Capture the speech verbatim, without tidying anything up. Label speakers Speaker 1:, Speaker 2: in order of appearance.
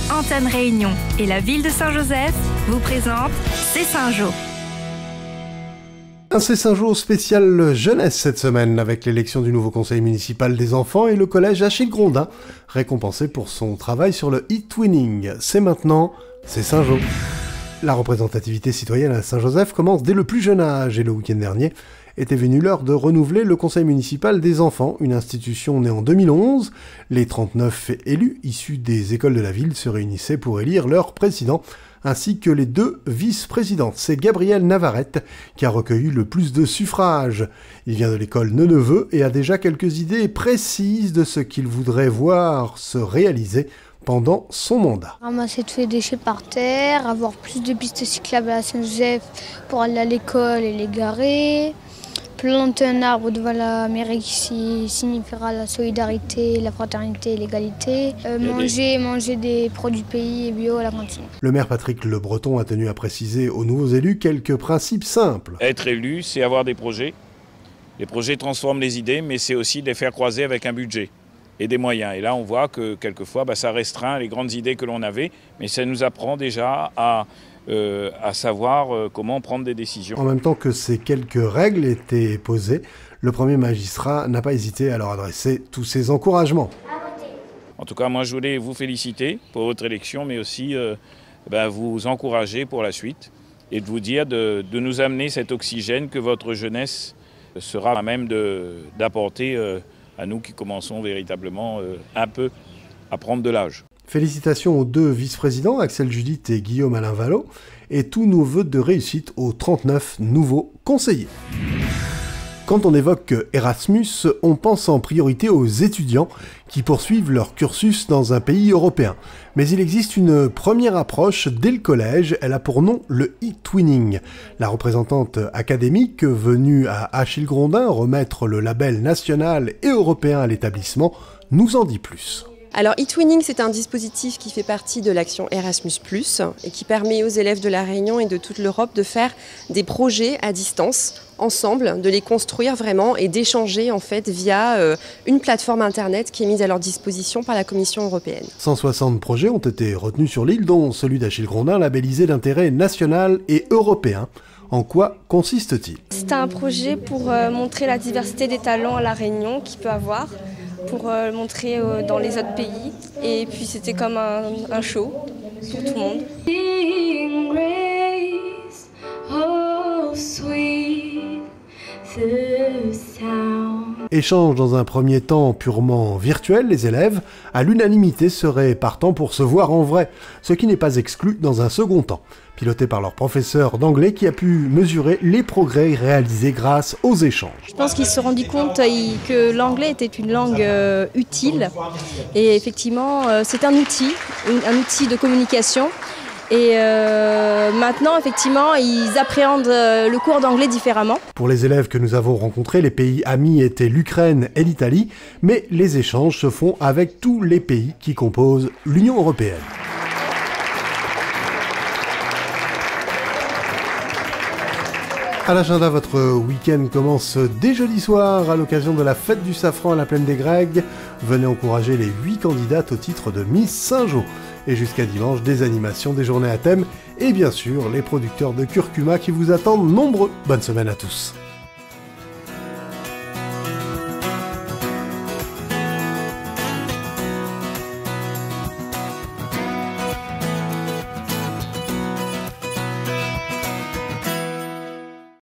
Speaker 1: Antenne Réunion et la ville de Saint-Joseph vous présentent C'est Saint-Jo.
Speaker 2: Un C'est Saint-Jo spécial jeunesse cette semaine avec l'élection du nouveau conseil municipal des enfants et le collège Achille Grondin, récompensé pour son travail sur le e-twinning. C'est maintenant, C'est Saint-Jo. La représentativité citoyenne à Saint-Joseph commence dès le plus jeune âge et le week-end dernier était venue l'heure de renouveler le conseil municipal des enfants, une institution née en deux mille onze. Les trente-neuf élus issus des écoles de la ville se réunissaient pour élire leur président, ainsi que les deux vice-présidentes. C'est Gabriel Navarrete qui a recueilli le plus de suffrages. Il vient de l'école Neneveux et a déjà quelques idées précises de ce qu'il voudrait voir se réaliser pendant son mandat.
Speaker 3: Ramasser tous les déchets par terre, avoir plus de pistes cyclables à Saint-Joseph pour aller à l'école et les garer, planter un arbre devant la mairie qui signifiera la solidarité, la fraternité et l'égalité, euh, manger, manger des produits pays et bio à la cantine. Le
Speaker 2: maire Patrick Le Breton a tenu à préciser aux nouveaux élus quelques principes simples.
Speaker 4: Être élu, c'est avoir des projets. Les projets transforment les idées, mais c'est aussi de les faire croiser avec un budget et des moyens. Et là, on voit que quelquefois, bah, ça restreint les grandes idées que l'on avait, mais ça nous apprend déjà à, euh, à savoir euh, comment prendre des décisions.
Speaker 2: En même temps que ces quelques règles étaient posées, le premier magistrat n'a pas hésité à leur adresser tous ses encouragements.
Speaker 4: En tout cas, moi, je voulais vous féliciter pour votre élection, mais aussi euh, bah, vous encourager pour la suite et de vous dire de, de nous amener cet oxygène que votre jeunesse sera à même d'apporter euh, à nous qui commençons véritablement euh, un peu à prendre de l'âge.
Speaker 2: Félicitations aux deux vice-présidents, Axel Judith et Guillaume Alain Vallot, et tous nos vœux de réussite aux trente-neuf nouveaux conseillers. Quand on évoque Erasmus, on pense en priorité aux étudiants qui poursuivent leur cursus dans un pays européen. Mais il existe une première approche dès le collège, elle a pour nom le e-twinning. La représentante académique venue à Achille Grondin remettre le label national et européen à l'établissement nous en dit plus.
Speaker 5: Alors e-twinning, c'est un dispositif qui fait partie de l'action Erasmus plus, et qui permet aux élèves de la Réunion et de toute l'Europe de faire des projets à distance, ensemble, de les construire vraiment et d'échanger en fait via euh, une plateforme internet qui est mise à leur disposition par la Commission européenne.
Speaker 2: cent soixante projets ont été retenus sur l'île, dont celui d'Achille Grondin, labellisé d'intérêt national et européen. En quoi consiste-t-il?
Speaker 6: C'est un projet pour euh, montrer la diversité des talents à la Réunion qu'il peut avoir, pour euh, le montrer euh, dans les autres pays. Et puis c'était comme un, un show pour tout le monde.
Speaker 2: Échange dans un premier temps purement virtuel, les élèves, à l'unanimité, seraient partants pour se voir en vrai, ce qui n'est pas exclu dans un second temps, piloté par leur professeur d'anglais qui a pu mesurer les progrès réalisés grâce aux échanges.
Speaker 6: Je pense qu'ils se sont rendus compte que l'anglais était une langue euh, utile, et effectivement euh, c'est un outil, un outil de communication. Et euh, maintenant, effectivement, ils appréhendent le cours d'anglais différemment.
Speaker 2: Pour les élèves que nous avons rencontrés, les pays amis étaient l'Ukraine et l'Italie, mais les échanges se font avec tous les pays qui composent l'Union européenne. À l'agenda, votre week-end commence dès jeudi soir à l'occasion de la fête du safran à la Plaine des Grègues. Venez encourager les huit candidates au titre de Miss Saint-Jo. Et jusqu'à dimanche, des animations, des journées à thème et bien sûr les producteurs de curcuma qui vous attendent nombreux. Bonne semaine à tous.